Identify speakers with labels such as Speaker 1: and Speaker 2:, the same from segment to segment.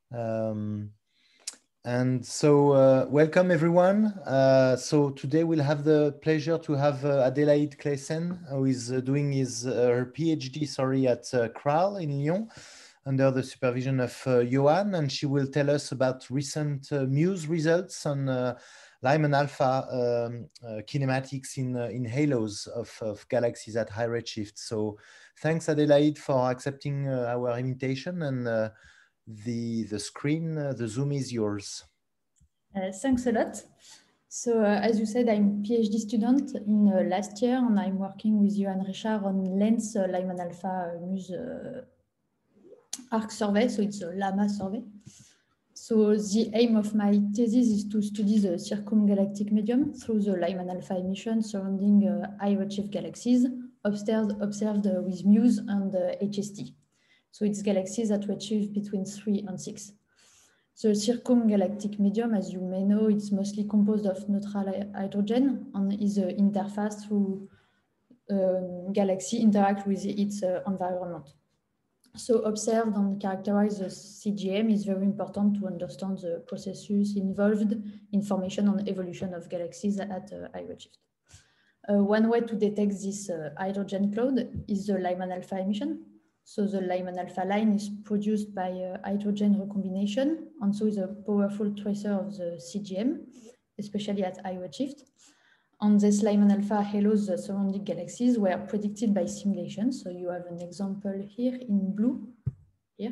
Speaker 1: And so welcome everyone. So today we'll have the pleasure to have Adélaïde Claesen, who is doing her PhD, at CRAL in Lyon, under the supervision of Johan, and she will tell us about recent Muse results on Lyman alpha kinematics in halos of galaxies at high redshift. So thanks, Adélaïde, for accepting our invitation, and the screen, the Zoom is yours.
Speaker 2: Thanks a lot. So as you said, I'm a PhD student in last year, and I'm working with Johan Richard on LENS Lyman alpha Muse ARC survey, so it's a LAMA survey. So the aim of my thesis is to study the circumgalactic medium through the Lyman alpha emission surrounding high redshift galaxies observed with Muse and HST. So it's galaxies at redshift between 3 and 6. The circumgalactic medium, as you may know, it's mostly composed of neutral hydrogen and is an interface through galaxy interact with its environment. So observed and characterize the CGM is very important to understand the processes involved in formation and evolution of galaxies at high redshift. One way to detect this hydrogen cloud is the Lyman alpha emission. So the Lyman alpha line is produced by hydrogen recombination, and so is a powerful tracer of the CGM, especially at high redshift. And this Lyman alpha halos the surrounding galaxies were predicted by simulation. So you have an example here in blue, here,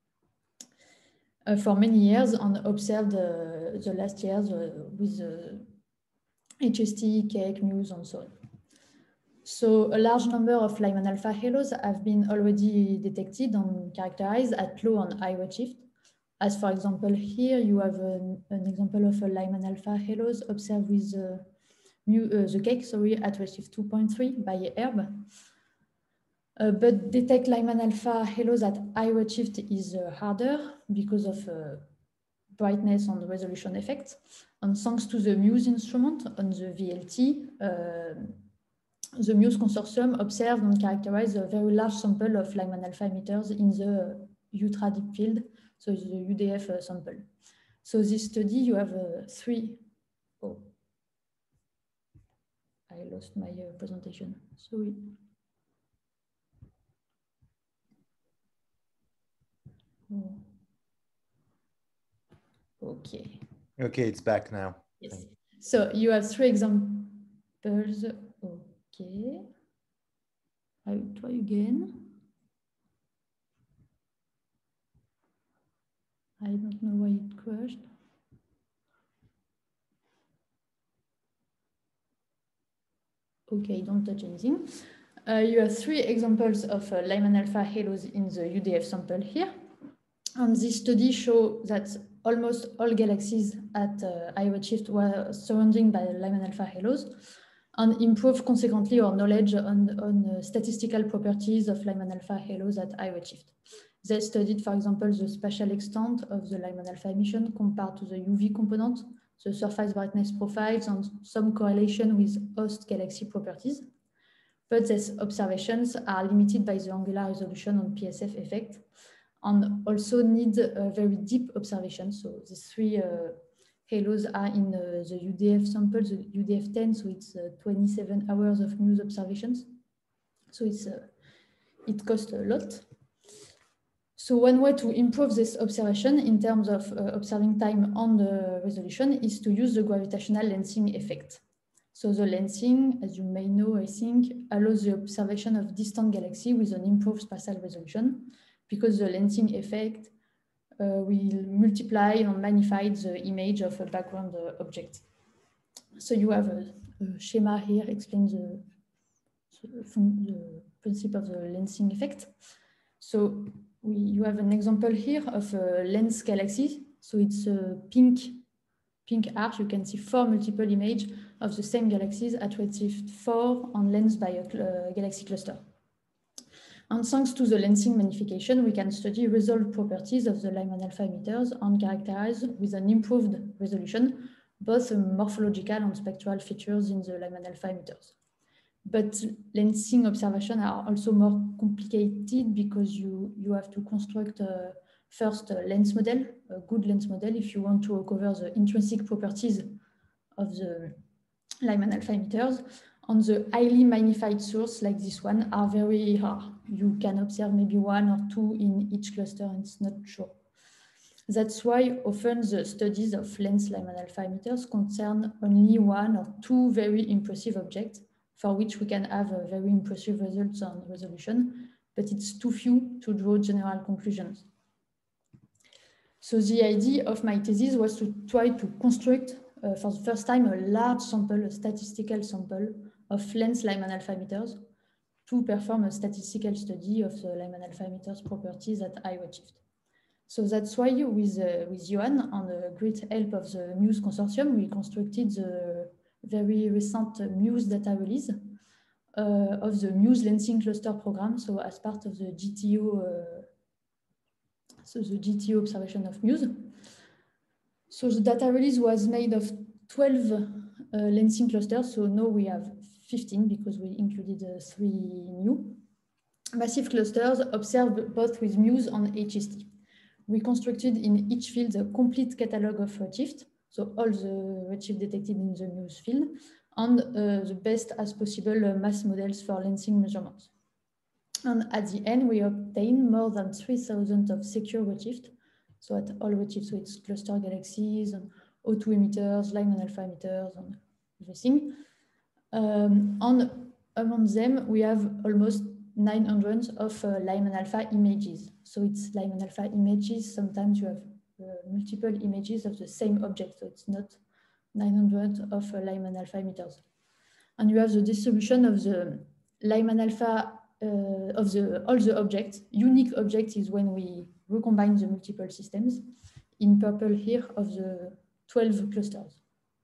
Speaker 2: for many years, and observed the last years with HST, Keck, Muse, and so on. So a large number of Lyman alpha halos have been already detected and characterized at low and high redshift. As for example, here you have an example of a Lyman alpha halos observed with the Keck, at redshift 2.3 by Herb. But detect Lyman alpha halos at high redshift is harder because of brightness and resolution effects. And thanks to the Muse instrument on the VLT, the Muse consortium observed and characterized a very large sample of Lyman alpha emitters in the ultra deep field, so it's the UDF sample. So this study, you have three. Oh, I lost my presentation. Sorry. Oh. Okay.
Speaker 1: Okay, it's back now.
Speaker 2: Yes. So you have three examples. Okay. I will try again. I don't know why it crashed. Okay, don't touch anything. You have three examples of Lyman alpha halos in the UDF sample here. And this study shows that almost all galaxies at high redshift were surrounded by Lyman alpha halos, and improve consequently our knowledge on statistical properties of Lyman alpha halos at high redshift. They studied, for example, the spatial extent of the Lyman alpha emission compared to the UV component, the surface brightness profiles, and some correlation with host galaxy properties. But these observations are limited by the angular resolution and PSF effect, and also need a very deep observation. So these three halos are in the UDF sample, the UDF 10, so it's 27 hours of Muse observations. So it costs a lot. So one way to improve this observation in terms of observing time and resolution is to use the gravitational lensing effect. So the lensing, as you may know, I think, allows the observation of distant galaxies with an improved spatial resolution, because the lensing effect will multiply and magnify the image of a background object. So you have a schema here explains the principle of the lensing effect. So you have an example here of a lens galaxy. So it's a pink arc. You can see 4 multiple images of the same galaxies at redshift 4 and lensed by a galaxy cluster. And thanks to the lensing magnification, we can study resolved properties of the Lyman alpha emitters and characterize with an improved resolution both morphological and spectral features in the Lyman alpha emitters. But lensing observations are also more complicated because you have to construct first lens model, a good lens model, if you want to recover the intrinsic properties of the Lyman alpha emitters. On the highly magnified source like this one are very rare. You can observe maybe 1 or 2 in each cluster, and it's not sure. That's why often the studies of lens Lyman alpha emitters concern only 1 or 2 very impressive objects, for which we can have a very impressive results on resolution, but it's too few to draw general conclusions. So the idea of my thesis was to try to construct for the first time a large sample, a statistical sample of lens Lyman alpha emitters to perform a statistical study of the Lyman alpha emitters properties at high redshift. So that's why with Johan, on the great help of the Muse consortium, we constructed the very recent Muse data release of the Muse lensing cluster program. So as part of the GTO, observation of Muse. So the data release was made of 12 lensing clusters. So now we have 15 because we included 3 new massive clusters observed both with Muse and HST. We constructed in each field a complete catalog of redshift, so all the redshift detected in the Muse field, and the best as possible mass models for lensing measurements. And at the end, we obtained more than 3,000 of secure redshift, so at all redshift, so it's cluster galaxies and O2 emitters, Lyman alpha emitters, and everything. And among them, we have almost 900 of Lyman alpha images. So it's Lyman alpha images. Sometimes you have multiple images of the same object. So it's not 900 of Lyman alpha emitters. And you have the distribution of the Lyman alpha of all the objects. Unique object is when we recombine the multiple systems. In purple here of the 12 clusters.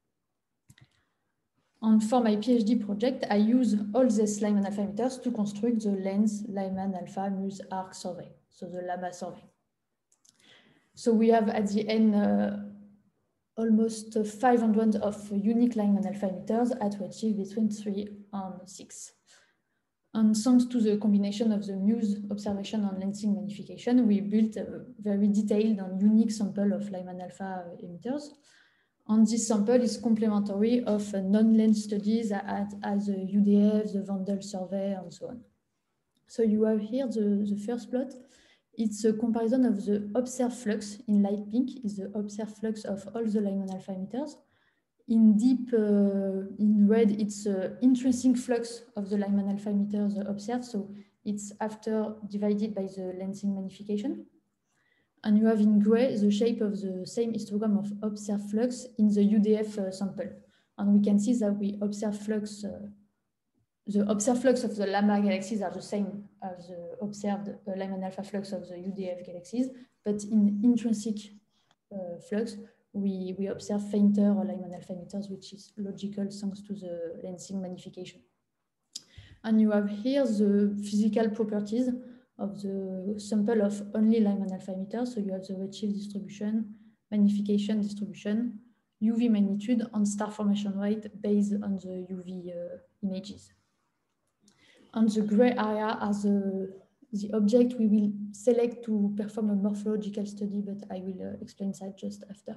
Speaker 2: And for my PhD project, I use all these Lyman alpha emitters to construct the lens Lyman alpha Muse arc survey, so the LAMA survey. So we have at the end almost 500 of unique Lyman alpha emitters at redshift between 3 and 6. And thanks to the combination of the Muse observation and lensing magnification, we built a very detailed and unique sample of Lyman alpha emitters. And this sample is complementary of non-lens studies as the UDF, the Vandel survey, and so on. So you have here the first plot. It's a comparison of the observed flux in light pink, is the observed flux of all the Lyman alpha emitters. In deep, in red, it's intrinsic flux of the Lyman alpha emitters observed. So it's after divided by the lensing magnification. And you have in gray the shape of the same histogram of observed flux in the UDF sample. And we can see that we observe flux, the observed flux of the LAMA galaxies are the same as the observed Lyman alpha flux of the UDF galaxies, but in intrinsic flux, we observe fainter Lyman alpha emitters, which is logical thanks to the lensing magnification. And you have here the physical properties of the sample of only Lyman alpha emitters. So you have the redshift distribution, magnification distribution, UV magnitude, and star formation rate based on the UV images. And the gray area are the object we will select to perform a morphological study, but I will explain that just after.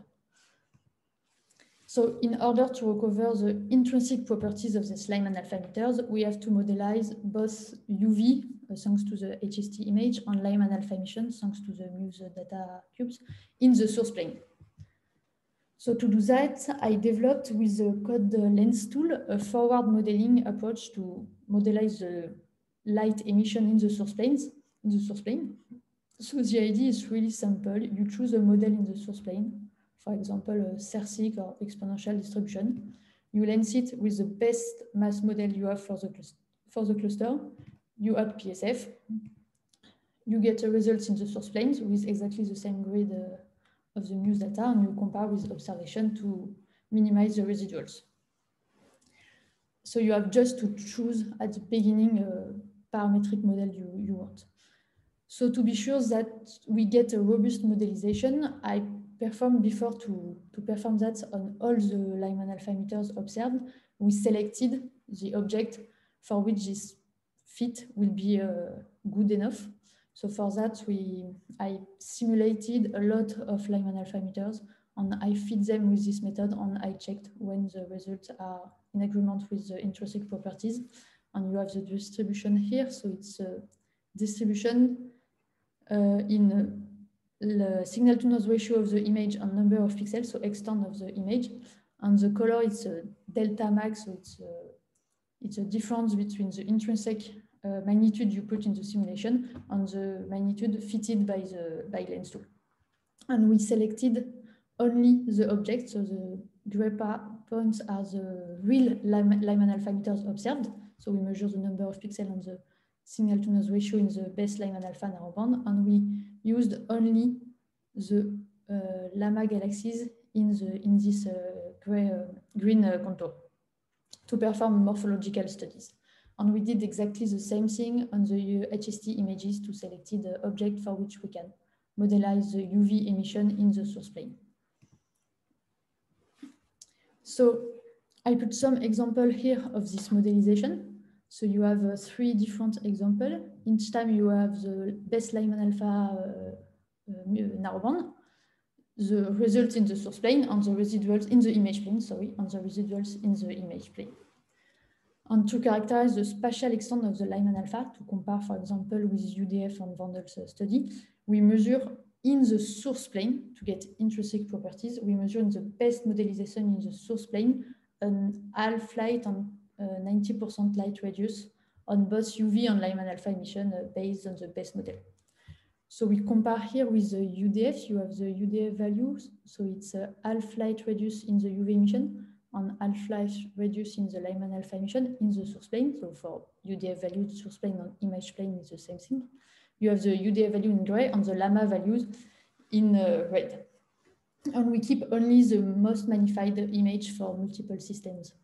Speaker 2: So in order to recover the intrinsic properties of the Lyman alpha emitters, we have to modelize both UV, thanks to the HST image, and Lyman alpha emission, thanks to the Muse data cubes, in the source plane. So to do that, I developed with the code lens tool a forward modeling approach to modelize the light emission in the source plane. So the idea is really simple. You choose a model in the source plane, for example, a Sersic or exponential distribution. You lens it with the best mass model you have for the cluster. You add PSF. You get the results in the source plane with exactly the same grid of the Muse data, and you compare with observation to minimize the residuals. So you have just to choose at the beginning a parametric model you want. So to be sure that we get a robust modelization, I performed before to perform that on all the Lyman alpha emitters observed. We selected the object for which this fit will be good enough. So for that, I simulated a lot of Lyman alpha emitters, and I feed them with this method, and I checked when the results are in agreement with the intrinsic properties. And you have the distribution here. So it's a distribution in the signal to noise ratio of the image and number of pixels, so extent of the image. And the color is a delta max, so it's a difference between the intrinsic magnitude you put in the simulation and the magnitude fitted by lens tool. And we selected only the objects, so the gray points are the real Lyman alpha emitters observed. So we measure the number of pixels on the signal to noise ratio in the best Lyman alpha narrowband, and we used only the Lama galaxies in this green contour to perform morphological studies. And we did exactly the same thing on the HST images to select the object for which we can modelize the UV emission in the source plane. So I put some example here of this modelization. So you have 3 different examples. Each time you have the best Lyman alpha narrowband, the results in the source plane, and the residuals in the image plane, and the residuals in the image plane. And to characterize the spatial extent of the Lyman alpha, to compare, for example, with UDF and Vandel's study, we measure in the source plane to get intrinsic properties. We measure in the best modelization in the source plane an half light and 90% light radius on both UV and Lyman alpha emission based on the best model. So we compare here with the UDF. You have the UDF values. So it's a half light radius in the UV emission and half light radius in the Lyman alpha emission in the source plane. So for UDF value, the source plane and image plane is the same thing. You have the UDF value in gray and the Lama values in red. And we keep only the most magnified image for multiple systems.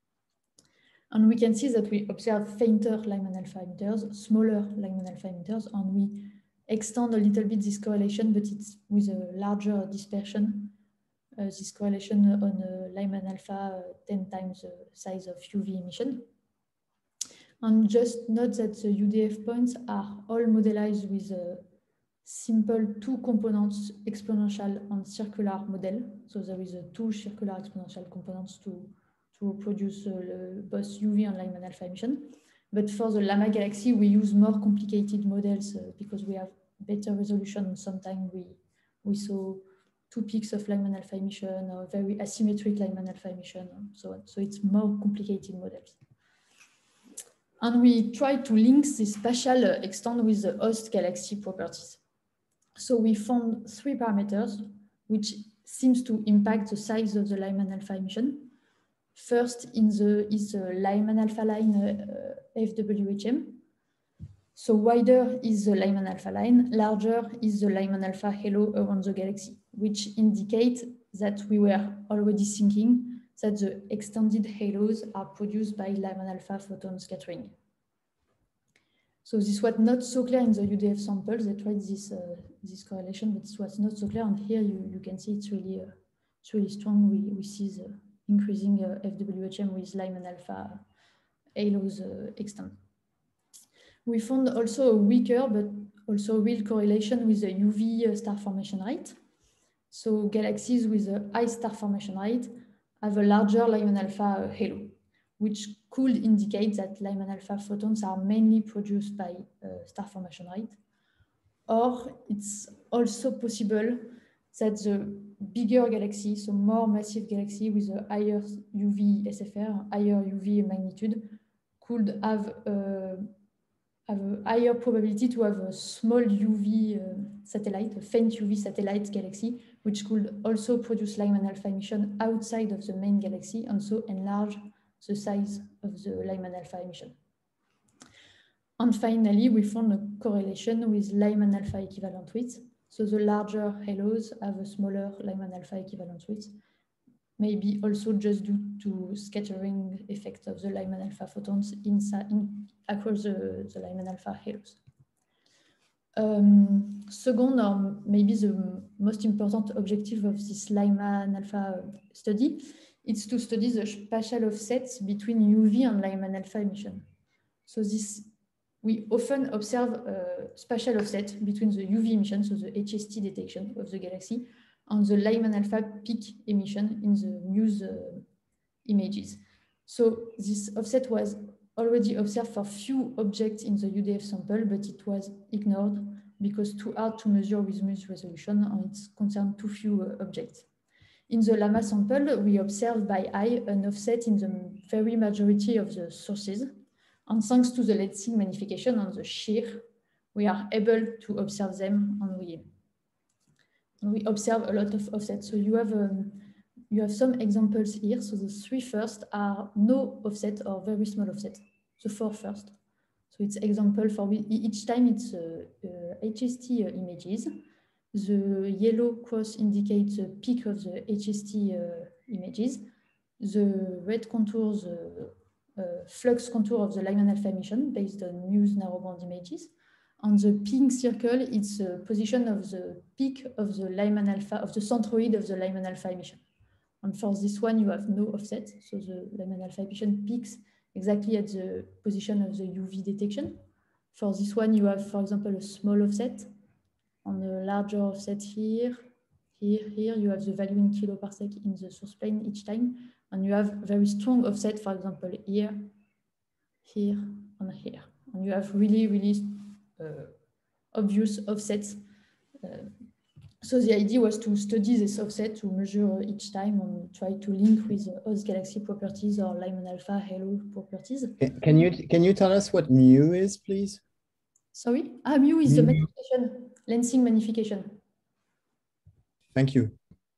Speaker 2: And we can see that we observe fainter Lyman alpha emitters, smaller Lyman alpha emitters, and we extend a little bit this correlation, but it's with a larger dispersion. This correlation on Lyman alpha 10 times the size of UV emission. And just note that the UDF points are all modelized with a simple 2 components exponential and circular model. So there is a 2 circular exponential components to produce both UV and Lyman alpha emission. But for the Lama galaxy, we use more complicated models because we have better resolution. Sometimes we saw 2 peaks of Lyman alpha emission or very asymmetric Lyman alpha emission and so on. So it's more complicated models. And we try to link this spatial extent with the host galaxy properties. So we found 3 parameters which seems to impact the size of the Lyman alpha emission. First is the Lyman alpha line FWHM. So wider is the Lyman alpha line, larger is the Lyman alpha halo around the galaxy, which indicates that we were already thinking that the extended halos are produced by Lyman alpha photon scattering. So this was not so clear in the UDF samples. They tried this correlation, but it was not so clear. And here you can see it's really strong. We see the increasing FWHM with Lyman alpha halos extent. We found also a weaker but also real correlation with the UV star formation rate. So galaxies with a high star formation rate have a larger Lyman alpha halo, which could indicate that Lyman alpha photons are mainly produced by star formation rate. Or it's also possible that the bigger galaxy, so more massive galaxy with a higher UV SFR, higher UV magnitude, could have a higher probability to have a small UV satellite, a faint UV satellite galaxy, which could also produce Lyman alpha emission outside of the main galaxy and so enlarge the size of the Lyman alpha emission. And finally, we found a correlation with Lyman alpha equivalent width. So the larger halos have a smaller Lyman alpha equivalent width, maybe also just due to scattering effect of the Lyman alpha photons across the Lyman alpha halos. Second, or maybe the most important objective of this Lyman alpha study, is to study the spatial offsets between UV and Lyman alpha emission. So this we often observe spatial offset between the UV emission, so the HST detection of the galaxy, and the Lyman alpha peak emission in the Muse images. So this offset was already observed for few objects in the UDF sample, but it was ignored because too hard to measure with Muse resolution, and it concerned too few objects. In the Llama sample, we observed by eye an offset in the very majority of the sources. And thanks to the lensing magnification on the shear, we are able to observe them, and we observe a lot of offsets. So you have some examples here. So the 3 first are no offset or very small offset. The 4 first. So it's example for each time it's HST images. The yellow cross indicates the peak of the HST images. The red contours flux contour of the Lyman alpha emission based on Muse narrowband images. And the pink circle, it's the position of the peak of the Lyman alpha, of the centroid of the Lyman alpha emission. And for this one, you have no offset. So the Lyman alpha emission peaks exactly at the position of the UV detection. For this one, you have, for example, a small offset. On a larger offset here, here, you have the value in kiloparsec in the source plane each time. And you have very strong offset, for example, here, here, and here. And you have really, really obvious offsets. So the idea was to study this offset, to measure each time and try to link with host galaxy properties or Lyman alpha halo properties.
Speaker 3: Can you tell us what mu is, please?
Speaker 2: Sorry? Mu is the magnification, lensing magnification.
Speaker 3: Thank you.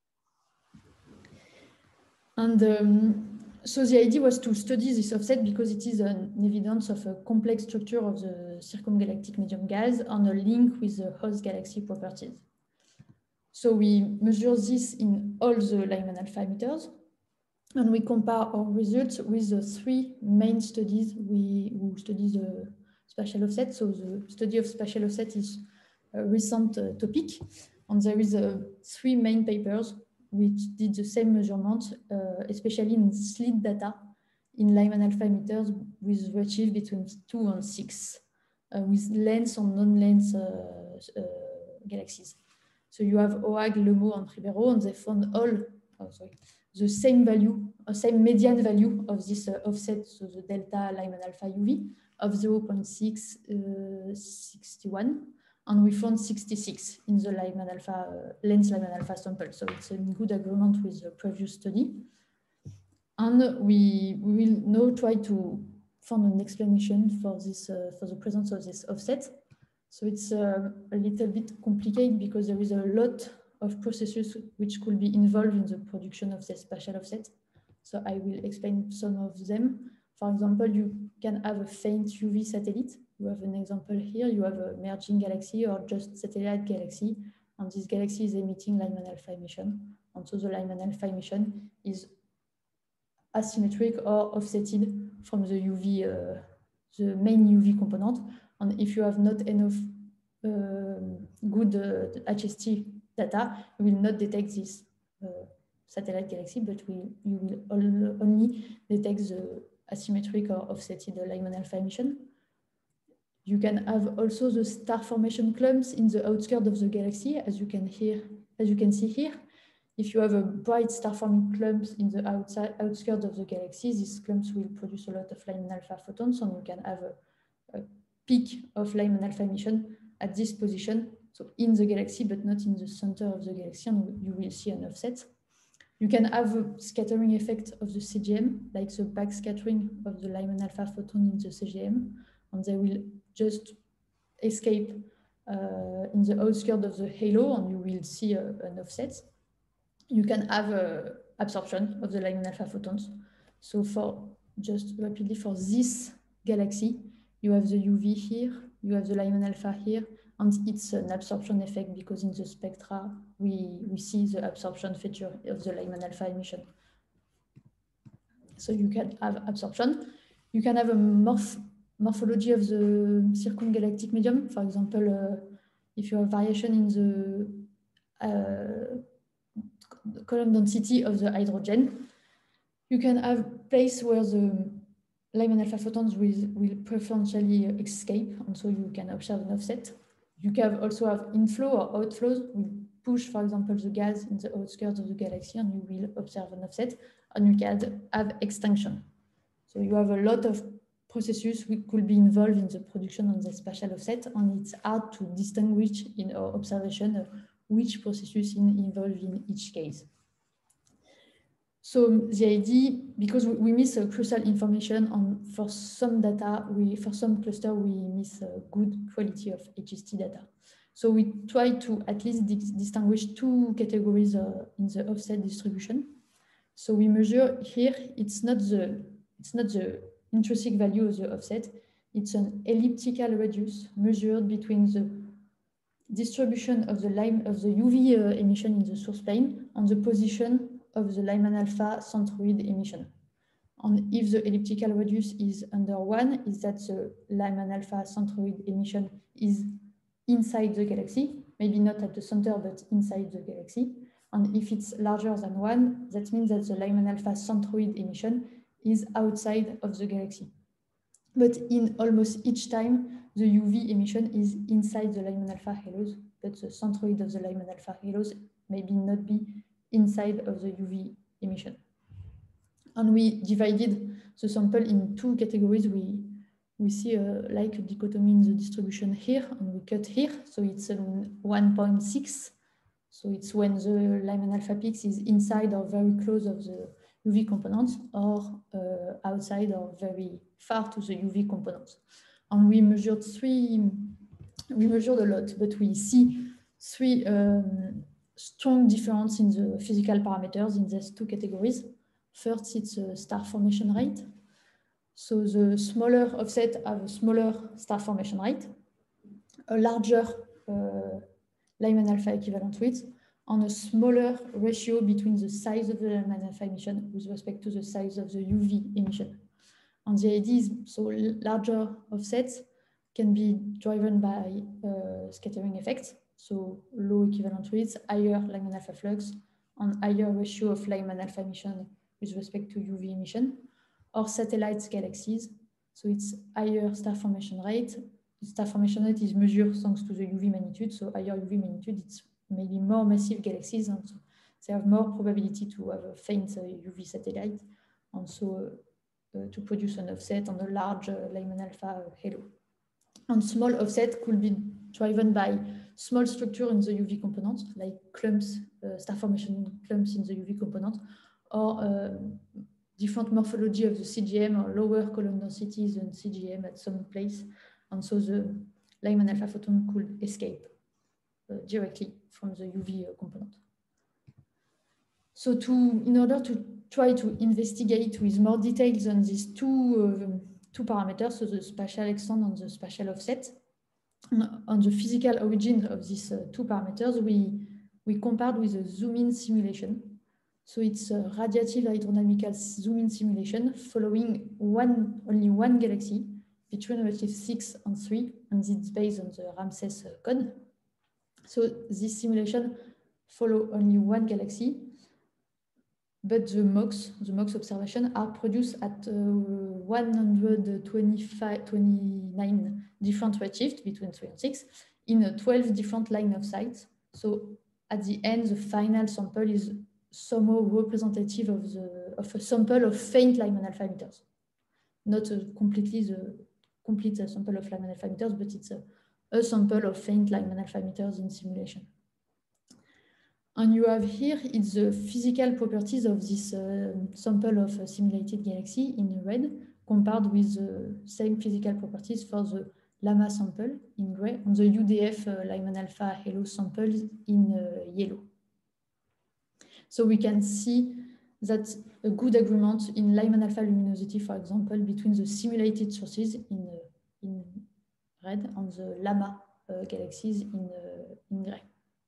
Speaker 2: And so the idea was to study this offset because it is an evidence of a complex structure of the circumgalactic medium gas and a link with the host galaxy properties. So we measure this in all the Lyman alpha emitters, and we compare our results with the 3 main studies who study the spatial offset. So the study of spatial offset is a recent topic, and there is 3 main papers which did the same measurement, especially in slit data in Lyman alpha emitters with redshift between 2 and 6, with lens and non-lens galaxies. So you have OAG, LEMO, and Ribero, and they found all the same value, same median value of this offset, so the delta Lyman alpha UV of 0.661, and we found 66 in the Lyman alpha lens Lyman alpha sample. So it's in good agreement with the previous study. And we will now try to find an explanation for this for the presence of this offset. So it's a little bit complicated because there is a lot of processes which could be involved in the production of this spatial offset. So I will explain some of them. For example, you can have a faint UV satellite. You have an example here. You have a merging galaxy or just satellite galaxy, and this galaxy is emitting Lyman alpha emission. And so the Lyman alpha emission is asymmetric or offsetted from the UV, the main UV component. And if you have not enough good HST data, you will not detect this satellite galaxy, but you will only detect the asymmetric or offsetted Lyman alpha emission. You can have also the star formation clumps in the outskirts of the galaxy, as you can see here. If you have a bright star forming clumps in the outskirts of the galaxy, these clumps will produce a lot of Lyman alpha photons, and you can have a peak of Lyman alpha emission at this position, so in the galaxy, but not in the center of the galaxy, and you will see an offset. You can have a scattering effect of the CGM, like the backscattering of the Lyman alpha photon in the CGM, and they will just escape in the outskirts of the halo, and you will see an offset. You can have absorption of the Lyman alpha photons. So for just rapidly for this galaxy, you have the UV here, you have the Lyman alpha here, and it's an absorption effect because in the spectra, we see the absorption feature of the Lyman alpha emission. So you can have absorption. You can have a morphology of the circumgalactic medium. For example, if you have variation in the column density of the hydrogen, you can have place where the Lyman alpha photons will preferentially escape, and so you can observe an offset. You can also have inflow or outflows. We push, for example, the gas in the outskirts of the galaxy, and you will observe an offset, and you can have extinction. So you have a lot of processes which could be involved in the production of the spatial offset, and it's hard to distinguish in our observation which processes involved in each case. So the idea, because we miss crucial information on, for some data, for some cluster, we miss good quality of HST data. So we try to at least distinguish two categories in the offset distribution. So we measure here, it's not the intrinsic value of the offset, it's an elliptical radius measured between the distribution of the UV emission in the source plane and the position of the Lyman alpha centroid emission. And if the elliptical radius is under 1, is that the Lyman alpha centroid emission is inside the galaxy, maybe not at the center, but inside the galaxy. And if it's larger than 1, that means that the Lyman alpha centroid emission is outside of the galaxy. But in almost each time, the UV emission is inside the Lyman alpha halos, but the centroid of the Lyman alpha halos maybe not be inside of the UV emission. And we divided the sample in two categories. We see like a dichotomy in the distribution here, and we cut here. So it's 1.6. So it's when the Lyman alpha peaks is inside or very close of the UV components, or outside or very far to the UV components. And we measured a lot, but we see three strong difference in the physical parameters in these two categories. First, it's a star formation rate. So the smaller offset have a smaller star formation rate, a larger Lyman alpha equivalent width, and a smaller ratio between the size of the Lyman alpha emission with respect to the size of the UV emission. And the idea is, so larger offsets can be driven by scattering effects, so low equivalent width, higher Lyman alpha flux, and higher ratio of Lyman alpha emission with respect to UV emission, or satellite galaxies. So it's higher star formation rate. The star formation rate is measured thanks to the UV magnitude. So higher UV magnitude, it's maybe more massive galaxies, and so they have more probability to have a faint UV satellite, and so to produce an offset on a large Lyman alpha halo. And small offset could be driven by small structure in the UV component, like clumps, star formation clumps in the UV component, or different morphology of the CGM or lower column densities than CGM at some place. And so the Lyman alpha photon could escape directly from the UV component. So in order to try to investigate with more details on these two parameters, so the spatial extent and the spatial offset, on the physical origin of these two parameters, we compared with a zoom-in simulation. So it's a radiative hydrodynamical zoom-in simulation following only one galaxy between relative 6 and 3, and it's based on the Ramses code. So this simulation follows only one galaxy, but the MOX observation are produced at 129 different redshifts between 3 and 6 in 12 different line of sight. So at the end, the final sample is somehow representative of a sample of faint Lyman alpha emitters. Not completely the complete sample of Lyman alpha emitters, but it's a sample of faint Lyman alpha emitters in simulation. And you have here, it's the physical properties of this sample of a simulated galaxy in red, compared with the same physical properties for the LAMA sample in gray, and the UDF Lyman alpha halo sample in yellow. So we can see that a good agreement in Lyman alpha luminosity, for example, between the simulated sources in red and the LAMA galaxies in gray.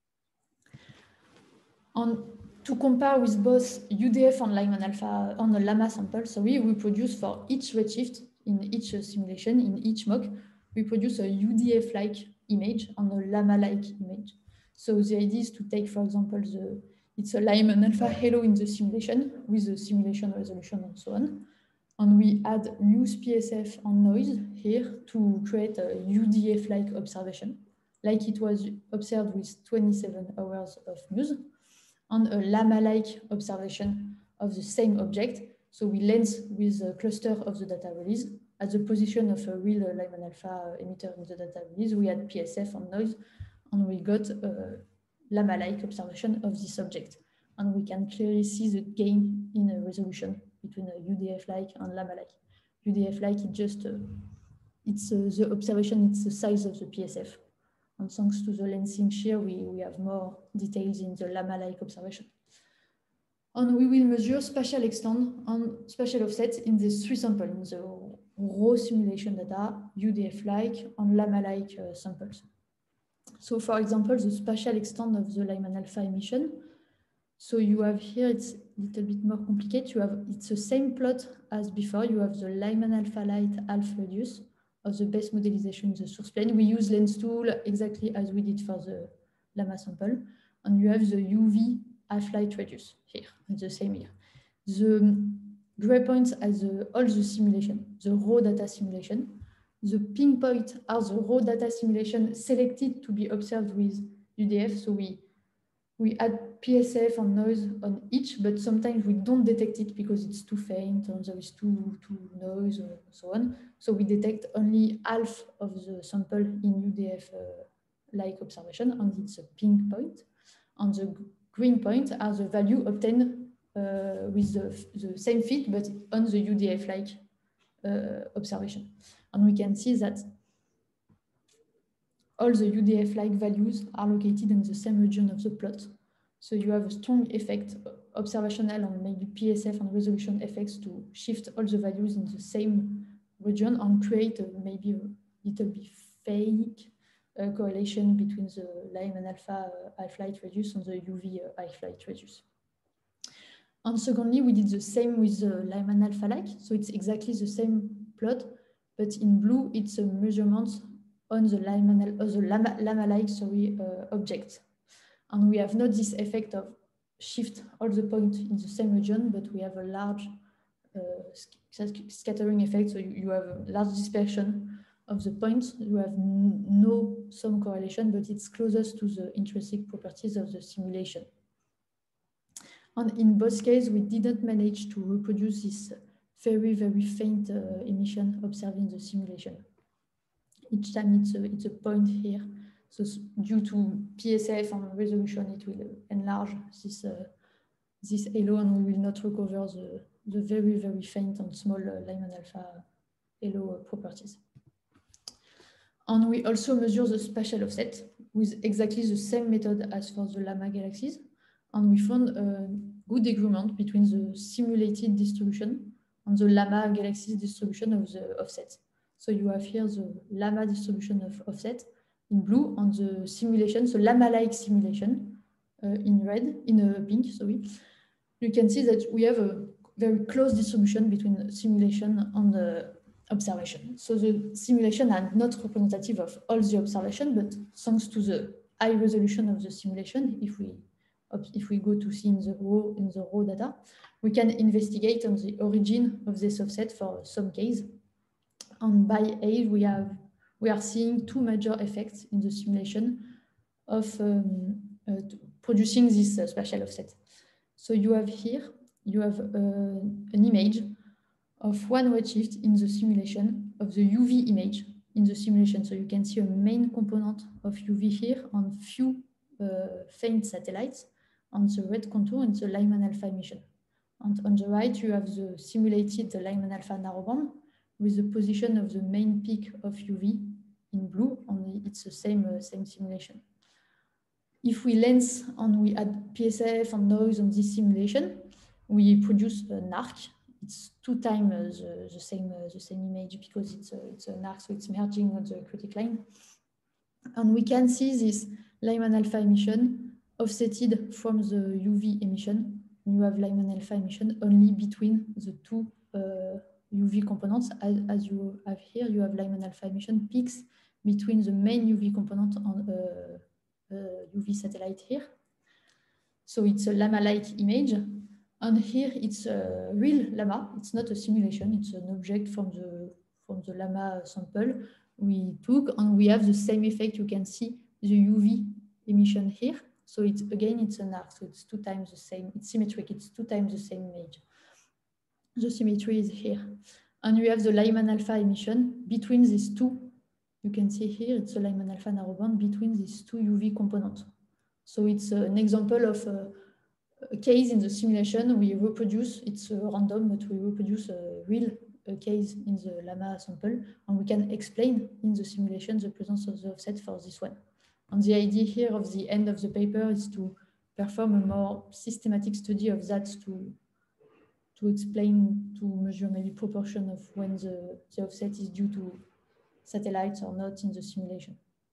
Speaker 2: And to compare with both UDF and Lyman alpha on the LAMA sample, so we produce for each redshift in each simulation, in each mock, we produce a UDF-like image and a LAMA-like image. So the idea is to take, for example, it's a Lyman alpha halo in the simulation with the simulation resolution and so on. And we add Muse PSF on noise here to create a UDF-like observation, like it was observed with 27 hours of Muse, and a Llama-like observation of the same object. So we lens with a cluster of the data release. At the position of a real Lyman alpha emitter in the data release, we had PSF on noise, and we got a Llama-like observation of this object. And we can clearly see the gain in a resolution between a UDF-like and Llama-like. UDF-like, it's the observation, it's the size of the PSF. And thanks to the lensing shear, we have more details in the Llama-like observation. And we will measure spatial extent and spatial offset in these three samples, in the raw simulation data, UDF-like, and Llama-like samples. So for example, the spatial extent of the Lyman alpha emission. So you have here, it's a little bit more complicated. It's the same plot as before. You have the Lyman alpha light half radius of the base modelization in the source plane. We use lens tool exactly as we did for the Llama sample. And you have the UV half light radius here, the same here. The gray points are all the simulation, the raw data simulation. The pink point are the raw data simulation selected to be observed with UDF. So we add PSF and noise on each, but sometimes we don't detect it because it's too faint and there is too noise and so on. So we detect only half of the sample in UDF-like observation, and it's a pink point. And the green point are the value obtained with the same fit, but on the UDF-like observation. And we can see that all the UDF-like values are located in the same region of the plot. So you have a strong effect, observational and maybe PSF and resolution effects to shift all the values in the same region and create maybe a little bit fake correlation between the Lyman alpha half-light radius and the UV half-light radius. And secondly, we did the same with the Lyman alpha-like. So it's exactly the same plot, but in blue, it's a measurement on the Llama-like object. And we have not this effect of shift all the points in the same region, but we have a large scattering effect. So you have a large dispersion of the points. You have no some correlation, but it's closest to the intrinsic properties of the simulation. And in both cases, we didn't manage to reproduce this very, very faint emission observed in the simulation. Each time it's a point here. So due to PSF and resolution, it will enlarge this halo, and we will not recover the very, very faint and small Lyman alpha halo properties. And we also measure the spatial offset with exactly the same method as for the Llama galaxies. And we found a good agreement between the simulated distribution and the Llama galaxies distribution of the offset. So you have here the Llama distribution of offset in blue, on the simulation, so Llama-like simulation in red, in pink, sorry. You can see that we have a very close distribution between simulation and observation. So the simulation are not representative of all the observation, but thanks to the high resolution of the simulation, if we go to see in the raw data, we can investigate on the origin of this offset for some case. And by age, we are seeing two major effects in the simulation of producing this spatial offset. So you have here, you have an image of one redshift in the simulation of the UV image in the simulation. So you can see a main component of UV here on few faint satellites on the red contour in the Lyman alpha emission. And on the right, you have the simulated Lyman alpha narrowband with the position of the main peak of UV in blue, only it's the same simulation. If we lens and we add PSF and noise on this simulation, we produce an arc. It's 2 times the same image because it's an arc, so it's merging on the critical line. And we can see this Lyman alpha emission offsetted from the UV emission. You have Lyman alpha emission only between the two UV components. As you have here, you have Lyman alpha emission peaks between the main UV component and UV satellite here. So it's a Llama-like image. And here it's a real llama. It's not a simulation. It's an object from the llama sample we took, and we have the same effect. You can see the UV emission here. So it's an arc. So it's 2 times the same. It's symmetric. It's 2 times the same image. The symmetry is here. And we have the Lyman alpha emission between these two. You can see here, it's a Lyman alpha narrowband between these two UV components. So it's an example of a case in the simulation. We reproduce, it's random, but we reproduce a real case in the llama sample, and we can explain in the simulation the presence of the offset for this one. And the idea here of the end of the paper is to perform a more systematic study of that to explain, to measure maybe proportion of when the offset is due to satellites or not in the simulation.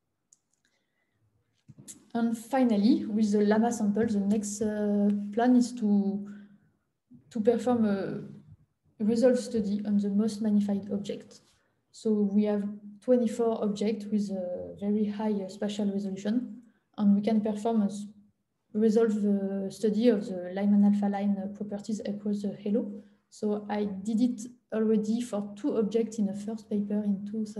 Speaker 2: And finally, with the llama sample, the next plan is to perform a resolve study on the most magnified object. So we have 24 objects with a very high spatial resolution, and we can perform a resolve study of the Lyman alpha line properties across the halo. So I did it already for 2 objects in a first paper in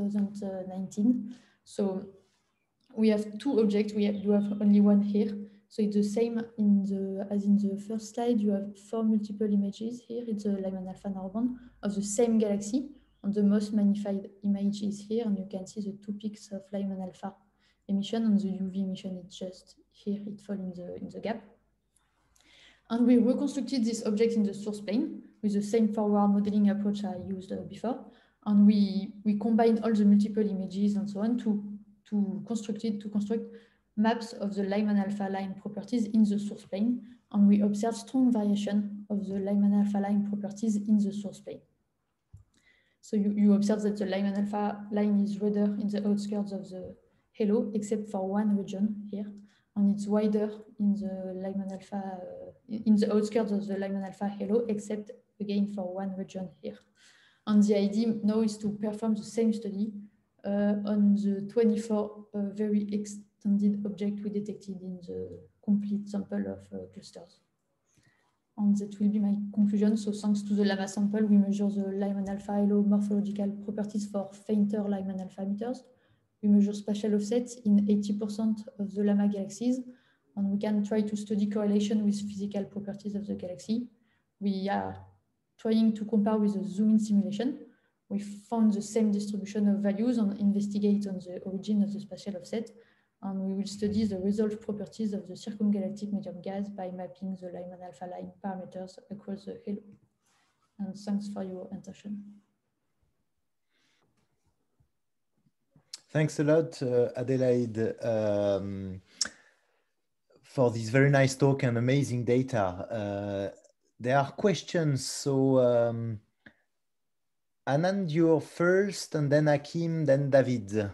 Speaker 2: 2019. So we have 2 objects. You have only one here. So it's the same as in the first slide. You have 4 multiple images here. It's a Lyman alpha narrowband of the same galaxy. And the most magnified image is here. And you can see the 2 peaks of Lyman alpha emission, and the UV emission is just here. It falls in the gap. And we reconstructed this object in the source plane with the same forward modeling approach I used before. And we combine all the multiple images and so on to construct maps of the Lyman alpha line properties in the source plane. And we observe strong variation of the Lyman alpha line properties in the source plane. So you observe that the Lyman alpha line is redder in the outskirts of the halo, except for one region here. And it's wider in the Lyman alpha, in the outskirts of the Lyman alpha halo, except again for one region here. And the idea now is to perform the same study on the 24 very extended objects we detected in the complete sample of clusters. And that will be my conclusion. So thanks to the llama sample, we measure the Lyman alpha halo morphological properties for fainter Lyman alpha emitters. We measure spatial offsets in 80% of the llama galaxies, and we can try to study correlation with physical properties of the galaxy. We are trying to compare with the zoom-in simulation. We found the same distribution of values and investigate on the origin of the spatial offset. And we will study the resolved properties of the circumgalactic medium gas by mapping the Lyman alpha line parameters across the halo. And thanks for your attention.
Speaker 1: Thanks a lot, Adelaide, for this very nice talk and amazing data. There are questions, so Anand, you're first, and then Hakim, then David.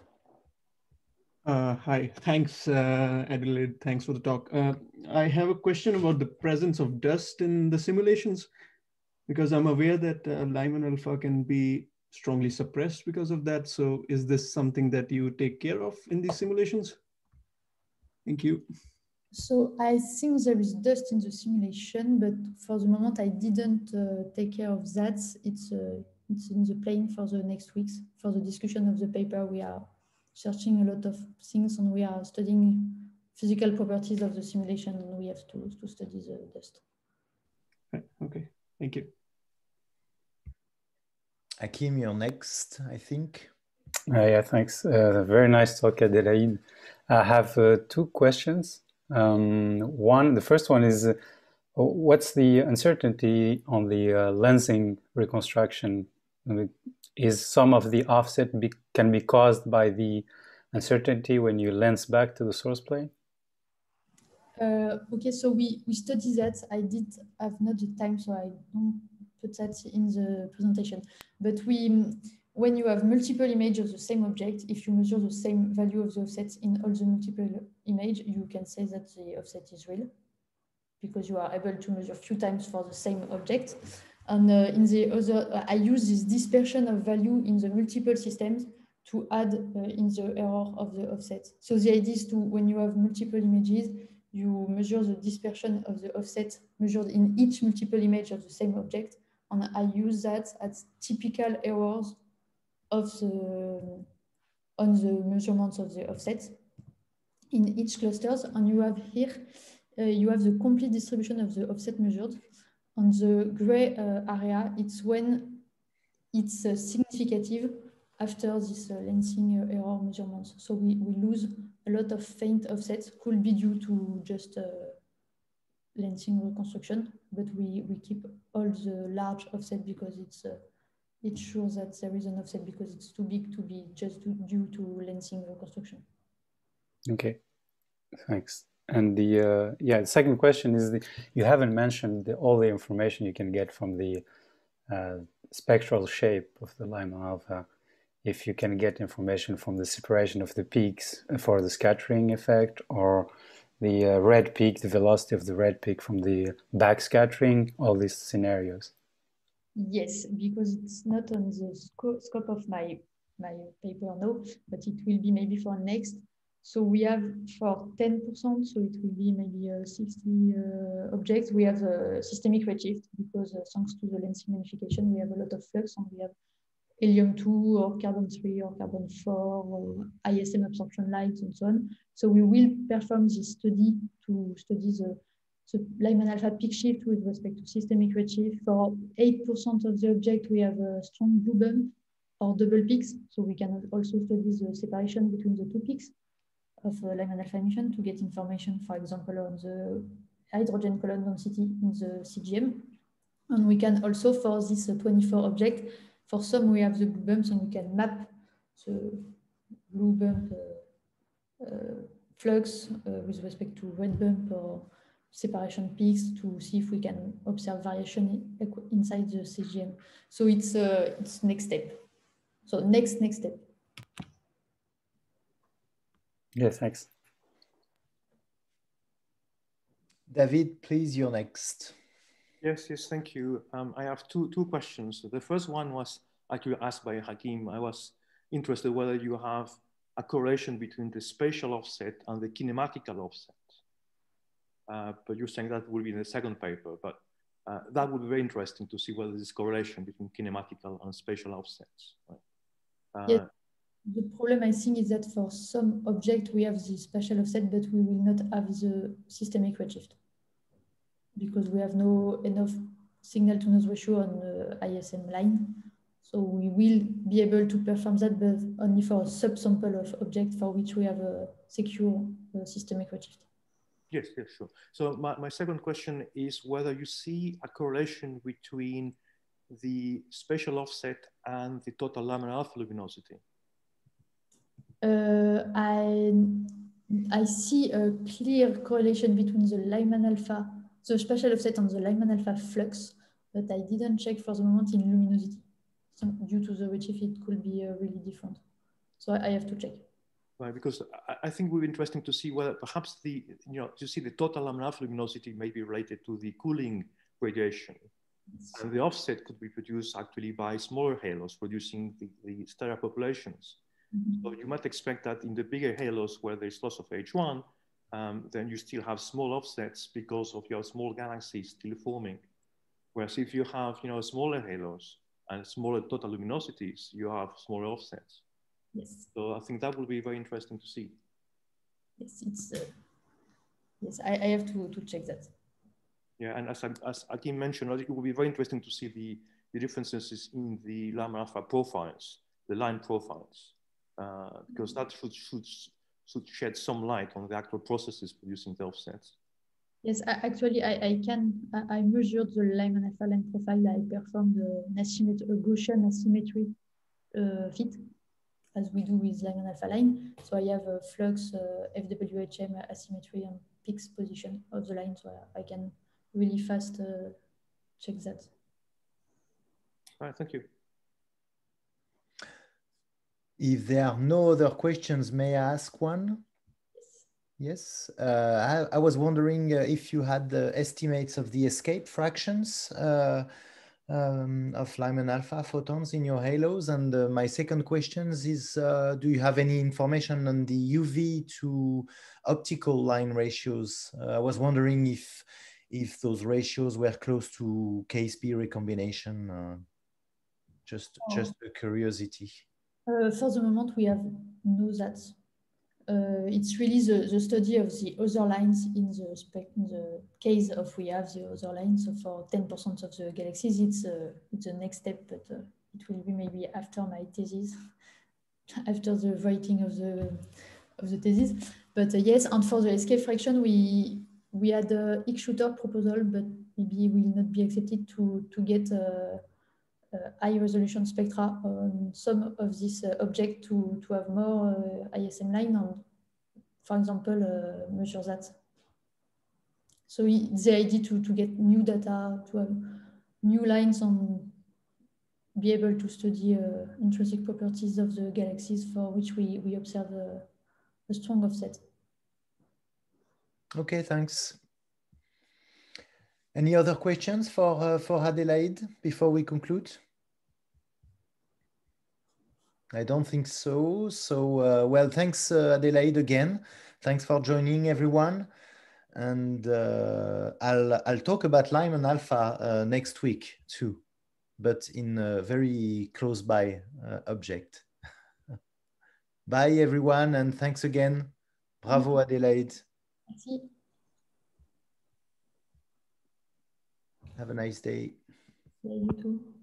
Speaker 4: Hi, thanks, Adelaide. Thanks for the talk. I have a question about the presence of dust in the simulations, because I'm aware that Lyman alpha can be strongly suppressed because of that. So is this something that you take care of in these simulations? Thank you.
Speaker 2: So I think there is dust in the simulation, but for the moment I didn't take care of that. It's in the plane for the next weeks. For the discussion of the paper, we are searching a lot of things, and we are studying physical properties of the simulation, and we have to study the dust.
Speaker 4: Okay, thank you.
Speaker 1: Hakim, you're next, I think.
Speaker 5: Yeah, thanks. Very nice talk, Adelaide. I have 2 questions. The first one is, what's the uncertainty on the lensing reconstruction? Is some of the offset can be caused by the uncertainty when you lens back to the source plane?
Speaker 2: Okay, so we study that. I have not the time, so I don't put that in the presentation. But when you have multiple images of the same object, if you measure the same value of the offset in all the multiple images, you can say that the offset is real, because you are able to measure a few times for the same object. And in the other, I use this dispersion of value in the multiple systems to add in the error of the offset. So the idea is to, when you have multiple images, you measure the dispersion of the offset measured in each multiple image of the same object. And I use that as typical errors of on the measurements of the offset in each clusters. And you have here, you have the complete distribution of the offset measured. On the gray area, it's when it's significant after this lensing error measurements. So we lose a lot of faint offsets, could be due to just lensing reconstruction, but we keep all the large offset because it shows that there is an offset because it's too big to be just due to lensing reconstruction.
Speaker 5: Okay, thanks. And the second question is, you haven't mentioned all the information you can get from the spectral shape of the Lyman alpha. If you can get information from the separation of the peaks for the scattering effect, or the red peak, the velocity of the red peak from the back scattering, all these scenarios.
Speaker 2: Yes, because it's not on the scope of my paper now, but it will be maybe for next. So we have for 10%, so it will be maybe 60 objects. We have a systemic redshift because thanks to the lensing magnification, we have a lot of flux, and we have helium-2 or carbon-3 or carbon-4 or ISM absorption lines and so on. So we will perform this study to study the Lyman alpha peak shift with respect to systemic redshift. For 8% of the object, we have a strong blue bump or double peaks. So we can also study the separation between the two peaks of Lyman alpha emission to get information, for example, on the hydrogen column density in the CGM. And we can also, for this 24 object, for some we have the blue bumps, and we can map the blue bump flux with respect to red bump or separation peaks to see if we can observe variation inside the CGM. So it's next step. So next step.
Speaker 5: Yes, thanks.
Speaker 1: David, please, you're next.
Speaker 6: Yes, thank you. I have two questions. The first one was actually asked by Hakim. I was interested whether you have a correlation between the spatial offset and the kinematical offset. But you're saying that will be in the second paper, but that would be very interesting to see whether there's correlation between kinematical and spatial offsets. Right?
Speaker 2: Yes. The problem, I think, is that for some object we have the spatial offset, but we will not have the systemic redshift because we have no enough signal-to-noise ratio on the ISM line. So we will be able to perform that, but only for a subsample of objects for which we have a secure systemic redshift.
Speaker 6: Yes, sure. So my second question is whether you see a correlation between the spatial offset and the total Lyman alpha luminosity.
Speaker 2: I see a clear correlation between the Lyman alpha, the spatial offset and the Lyman alpha flux, but I didn't check for the moment in luminosity. So due to the redshift, it could be really different. So I have to check.
Speaker 6: Right, because I think it would be interesting to see whether perhaps the total Lyman alpha luminosity may be related to the cooling radiation. Yes. And the offset could be produced actually by smaller halos producing the stellar populations. Mm-hmm. So you might expect that in the bigger halos where there's loss of H1, then you still have small offsets because of your small galaxies still forming. Whereas if you have smaller halos and smaller total luminosities, you have smaller offsets.
Speaker 2: Yes.
Speaker 6: So I think that will be very interesting to see.
Speaker 2: Yes, yes, I have to check that.
Speaker 6: Yeah, and as Hakim mentioned, it will be very interesting to see the differences in the Lyman alpha profiles, the line profiles, because that should shed some light on the actual processes producing the offsets.
Speaker 2: Yes, actually, I measured the Lyman alpha line profile. I performed a Gaussian asymmetry fit, as we do with Lyman alpha line. So I have a flux, FWHM asymmetry and peaks position of the line, so I can really fast check that.
Speaker 6: All right, thank you.
Speaker 1: If there are no other questions, may I ask one? Yes. I was wondering if you had the estimates of the escape fractions of Lyman alpha photons in your halos? And my second question is, do you have any information on the UV to optical line ratios? I was wondering if those ratios were close to KSP recombination. Just a curiosity.
Speaker 2: For the moment, we have no that. It's really the study of the other lines in the case of we have the other lines. So for 10% of the galaxies, it's the next step, but it will be maybe after my thesis, after the writing of the thesis. But yes, and for the escape fraction, we had a X-shooter proposal, but maybe will not be accepted to get high resolution spectra on some of this object to have more ISM line and, for example, measure that. So the idea to get new data, to have new lines and be able to study intrinsic properties of the galaxies for which we observe a strong offset.
Speaker 1: Okay, thanks. Any other questions for Adelaide before we conclude? I don't think so. So, well, thanks, Adelaide, again. Thanks for joining, everyone. And I'll talk about Lyman alpha next week too, but in a very close by object. Bye, everyone, and thanks again. Bravo, Adelaide.
Speaker 2: Merci.
Speaker 1: Have a nice day.
Speaker 2: Yeah, you too.